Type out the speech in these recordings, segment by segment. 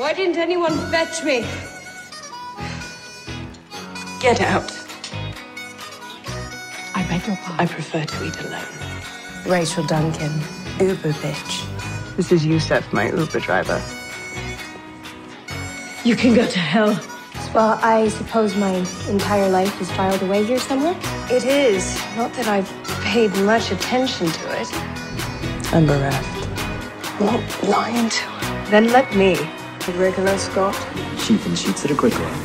Why didn't anyone fetch me? Get out. I beg your pardon. I prefer to eat alone. Rachel Duncan, Uber bitch. This is Yusuf, my Uber driver. You can go to hell. Well, I suppose my entire life is filed away here somewhere? It is. Not that I've paid much attention to it. I'm bereft. I'm not lying to her. Then let me. A regular Scott. Sheep and sheets at a quick one.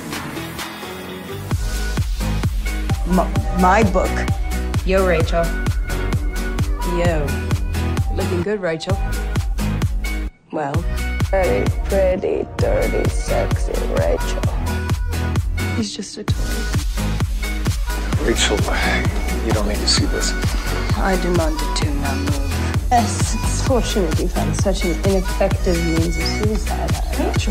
My book. Yo, Rachel. Yo. Looking good, Rachel. Well, very pretty, dirty, sexy Rachel. He's just a toy. Rachel, you don't need to see this. I demand a tune-now move. Yes, it's fortunate you found such an ineffective means of suicide. Rachel?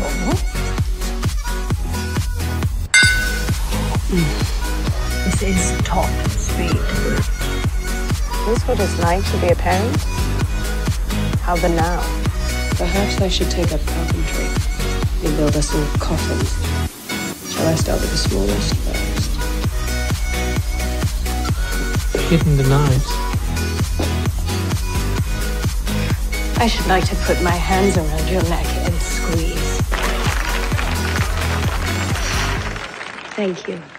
This is top speed. Is this what it's like to be a parent? How the now? Perhaps I should take up carpentry. They build us all coffins. Shall I start with the smallest first? Hidden the knives. I should like to put my hands around your neck and squeeze. Thank you.